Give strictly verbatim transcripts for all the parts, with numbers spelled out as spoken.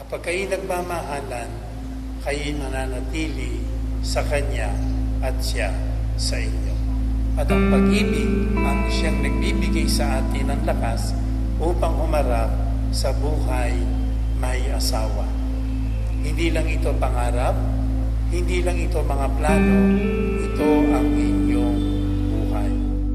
Kapag kayo nagmamahalan, kayo mananatili sa Kanya at Siya sa inyo. At ang pag-ibig ang siyang nagbibigay sa atin ng lakas upang humarap sa buhay may asawa. Hindi lang ito pangarap, hindi lang ito mga plano, ito ang inyong buhay.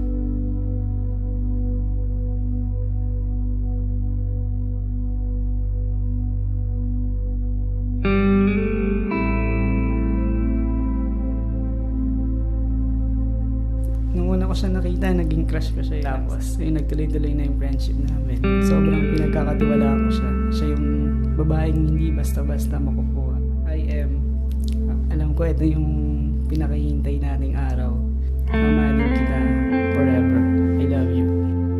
Nung una ko siya nakita, naging crush ko siya. Tapos, yung nagtuloy-tuloy na yung friendship namin. Sobrang pinagkakatiwalaan ko siya. Siya yung babaeng hindi basta-basta makukuha. I am, alam ko, ito yung pinakahihintay nating araw. Mamahalin kita forever. I love you.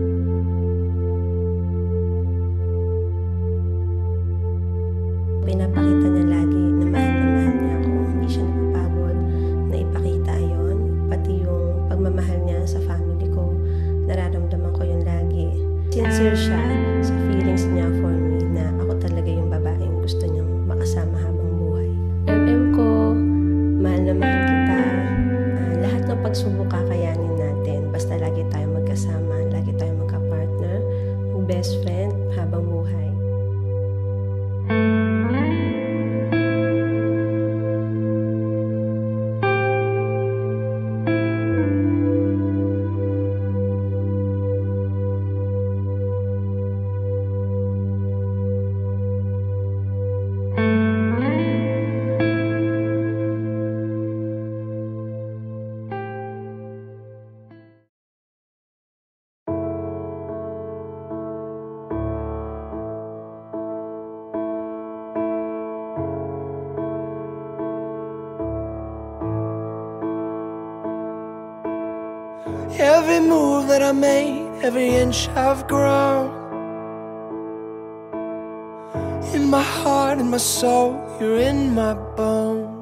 Pinapakita niya lagi na mahal na mahal niya ako. Hindi siya napapagod na ipakita yon. Pati yung pagmamahal niya sa family ko, nararamdaman ko yun lagi. Sincere siya sa feelings niya for me na ako talaga yung babaeng gusto niyang makasama habang buhay. M M ko, mahal na mahal kita. Uh, lahat ng pagsubok kakayanin natin. Basta lagi tayong magkasama, lagi tayong magka-partner, best friend habang buhay. Every move that I made, every inch I've grown. In my heart and my soul, you're in my bones.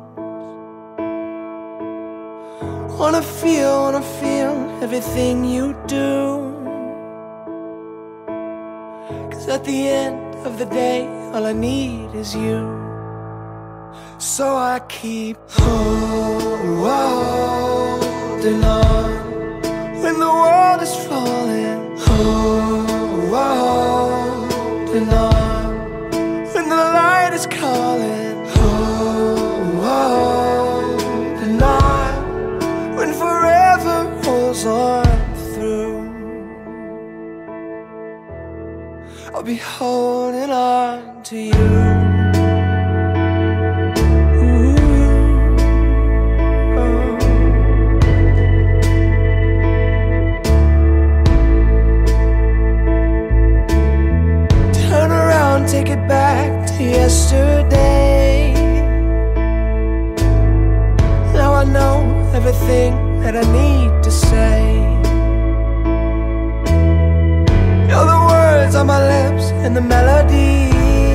Wanna feel, wanna feel everything you do. Cause at the end of the day, all I need is you. So I keep holding on. When the world is falling, oh, holding on. When the light is calling, oh, holding on. When forever rolls on through, I'll be holding on to you. Take it back to yesterday. Now I know everything that I need to say. You're the words on my lips and the melody.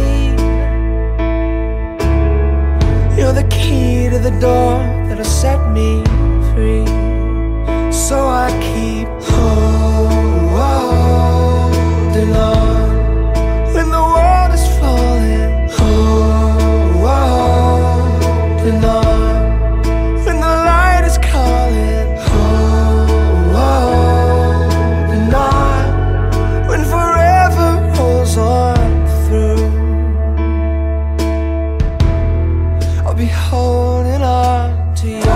You're the key to the door that'll set me free. So I keep holding on. When the world is falling, holding on. When the light is calling, holding on. When forever rolls on through, I'll be holding on to you.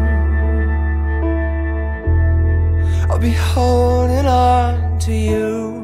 I'll be holding on to you.